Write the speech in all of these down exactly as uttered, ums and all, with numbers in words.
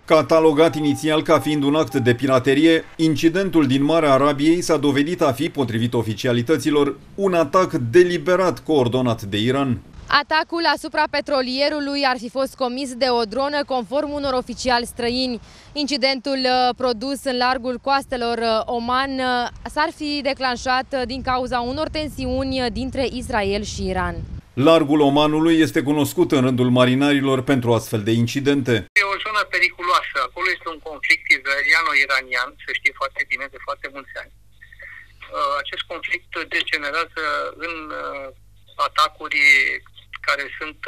Catalogat inițial ca fiind un act de piraterie, incidentul din Marea Arabiei s-a dovedit a fi, potrivit oficialităților, un atac deliberat coordonat de Iran. Atacul asupra petrolierului ar fi fost comis de o dronă, conform unor oficiali străini. Incidentul produs în largul coastelor Oman s-ar fi declanșat din cauza unor tensiuni dintre Israel și Iran. Largul Omanului este cunoscut în rândul marinarilor pentru astfel de incidente. E o zonă periculoasă. Acolo este un conflict israeliano-iranian, se știe foarte bine, de foarte mulți ani. Acest conflict degenerează în atacuri care sunt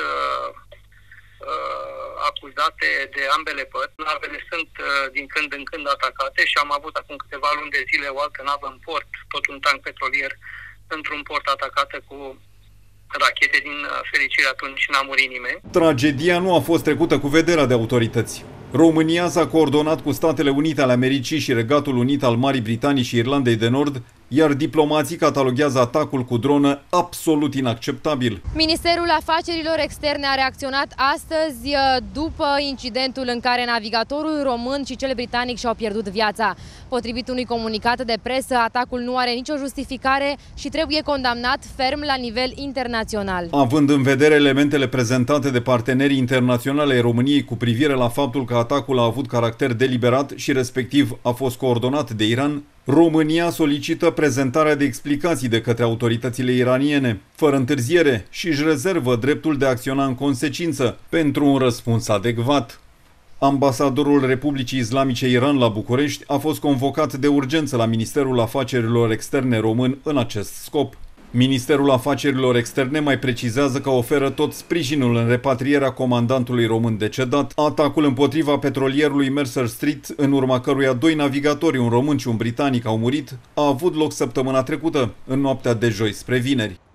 acuzate de ambele părți. Navele sunt din când în când atacate și am avut acum câteva luni de zile o altă navă în port, tot un tank petrolier într-un port atacată cu rachete. Din fericire atunci n-a murit nimeni. Tragedia nu a fost trecută cu vederea de autorități. România s-a coordonat cu Statele Unite ale Americii și Regatul Unit al Marii Britanii și Irlandei de Nord, iar diplomații cataloghează atacul cu dronă absolut inacceptabil. Ministerul Afacerilor Externe a reacționat astăzi după incidentul în care navigatorul român și cel britanic și-au pierdut viața. Potrivit unui comunicat de presă, atacul nu are nicio justificare și trebuie condamnat ferm la nivel internațional. Având în vedere elementele prezentate de partenerii internaționale ai României cu privire la faptul că atacul a avut caracter deliberat și respectiv a fost coordonat de Iran, România solicită prezentarea de explicații de către autoritățile iraniene, fără întârziere, și își rezervă dreptul de a acționa în consecință pentru un răspuns adecvat. Ambasadorul Republicii Islamice Iran la București a fost convocat de urgență la Ministerul Afacerilor Externe român în acest scop. Ministerul Afacerilor Externe mai precizează că oferă tot sprijinul în repatrierea comandantului român decedat. Atacul împotriva petrolierului Mercer Street, în urma căruia doi navigatori, un român și un britanic, au murit, a avut loc săptămâna trecută, în noaptea de joi spre vineri.